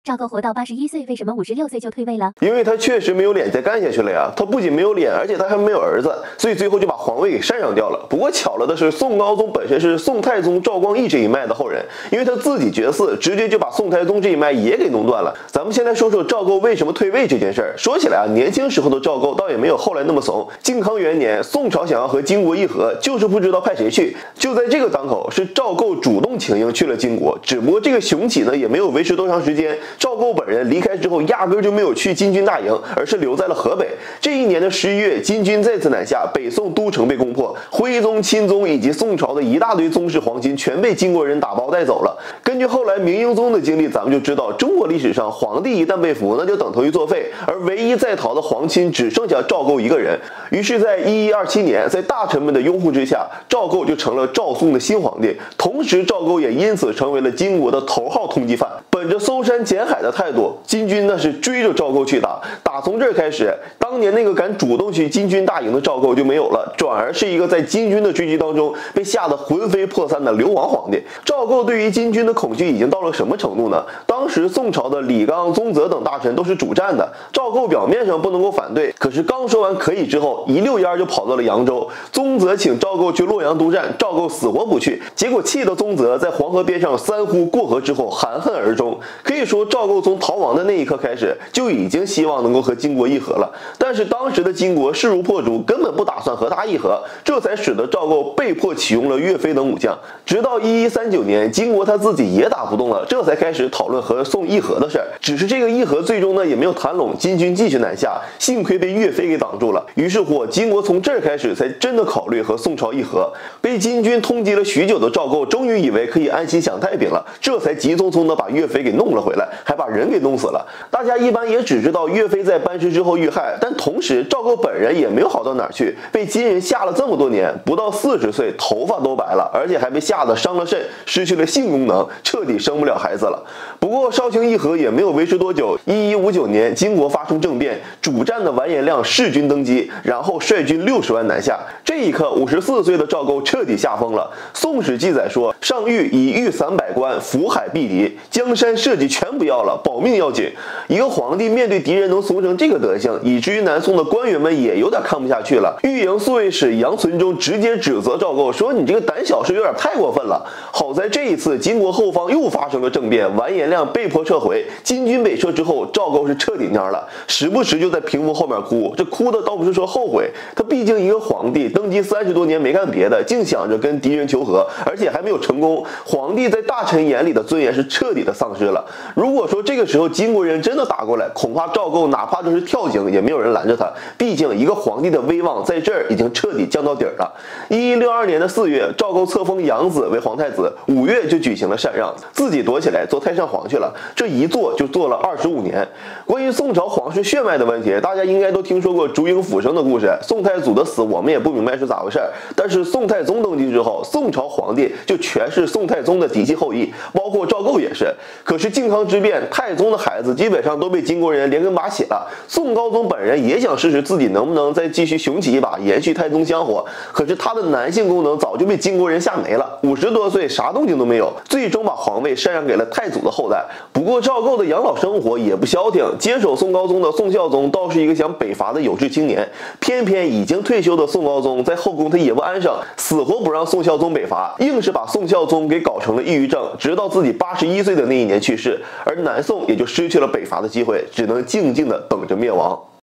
赵构活到81岁，为什么56岁就退位了？ 因为他确实没有脸再干下去了呀。他不仅没有脸，而且他还没有儿子，所以最后就把皇位给禅让掉了。不过巧了的是，宋高宗本身是宋太宗赵光义这一脉的后人，因为他自己绝嗣，直接就把宋太宗这一脉也给弄断了。咱们先来说说赵构为什么退位这件事儿。说起来啊，年轻时候的赵构倒也没有后来那么怂。靖康元年，宋朝想要和金国议和，就是不知道派谁去。就在这个当口，是赵构主动请缨去了金国，只不过这个雄起呢也没有维持多长时间。赵构本人离开之后，压根就没有去金军大营，而是留在了河北。这一年的11月，金军再次南下，北宋都城被攻破，徽宗、钦宗以及宋朝的一大堆宗室皇亲全被金国人打包带走了。根据后来明英宗的经历，咱们就知道，中国历史上皇帝一旦被俘，那就等同于作废，而唯一在逃的皇亲只剩下赵构一个人。于是，在1127年，在大臣们的拥护之下，赵构就成了赵宋的新皇帝。同时，赵构也因此成为了金国的头号通缉犯。本着搜山捡海的态度，金军那是追着赵构去打。打从这儿开始，当年那个敢主动去金军大营的赵构就没有了，转而是一个在金军的追击当中被吓得魂飞魄散的流亡皇帝。赵构对于金军的恐惧已经到了什么程度呢？当时宋朝的李纲、宗泽等大臣都是主战的，赵构表面上不能够反对，可是刚说完可以之后，一溜烟就跑到了扬州。宗泽请赵构去洛阳督战，赵构死活不去，结果气得宗泽在黄河边上3呼过河之后含恨而终。可以说，赵构从逃亡的那一刻开始，就已经希望能够和金国议和了。但是当时的金国势如破竹，根本不打算和他议和，这才使得赵构被迫启用了岳飞等武将。直到1139年，金国他自己也打不动了，这才开始讨论和宋议和的事儿。只是这个议和最终呢也没有谈拢，金军继续南下，幸亏被岳飞给挡住了。于是乎，金国从这儿开始才真的考虑和宋朝议和。被金军通缉了许久的赵构，终于以为可以安心享太平了，这才急匆匆的把岳飞给弄了回来，还把人给弄死了。大家一般也只知道岳飞在班师之后遇害，但同时赵构本人也没有好到哪儿去，被金人吓了这么多年，不到40岁头发都白了，而且还被吓得伤了肾，失去了性功能，彻底生不了孩子了。不过绍兴议和也没有维持多久，1159年金国发生政变，主战的完颜亮弑君登基，然后率军60万南下。这一刻54岁的赵构彻底吓疯了。宋史记载说，上谕以御300官，抚海避敌，江山社稷全不要了，保命要紧。一个皇帝面对敌人能怂成这个德行，以至于南宋的官员们也有点看不下去了。御营宿卫使杨存忠直接指责赵构说：“你这个胆小是有点太过分了。”好在这一次金国后方又发生了政变，完颜亮被迫撤回，金军北撤之后，赵构是彻底蔫了，时不时就在屏风后面哭。这哭的倒不是说后悔，他毕竟一个皇帝登基30多年没干别的，净想着跟敌人求和，而且还没有成功。皇帝在大臣眼里的尊严是彻底的丧失了。如果说这个时候金国人真的打过来，恐怕赵构哪怕就是跳井也没有人拦着他，毕竟一个皇帝的威望在这儿已经彻底降到底儿了。1162年的4月，赵构册封杨子为皇太子，5月就举行了禅让，自己躲起来做太上皇去了。这一做就做了25年。关于宋朝皇室血脉的问题，大家应该都听说过烛影斧声的故事。宋太祖的死我们也不明白是咋回事，但是宋太宗登基之后，宋朝皇帝就全是宋太宗的嫡系后裔，包括赵构也是。可是靖康之变，太宗的孩子基本上都被金国人连根拔起了。宋高宗本人也想试试自己能不能再继续雄起一把，延续太宗香火，可是他的男性功能早就被金国人吓没了，50多岁啥动静都没有，最终把皇位禅让给了太祖的后代。不过赵构的养老生活也不消停，接手宋高宗的宋孝宗倒是一个想北伐的有志青年，偏偏已经退休的宋高宗在后宫他也不安生，死活不让宋孝宗北伐，硬是把宋孝宗给搞成了抑郁症，直到自己81岁的那一年去世，而南宋也就失去了北伐的机会，只能静静的等着灭亡。